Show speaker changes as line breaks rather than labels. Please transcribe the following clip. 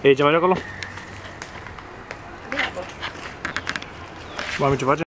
E ce faccio con lo? Mami ci faccio?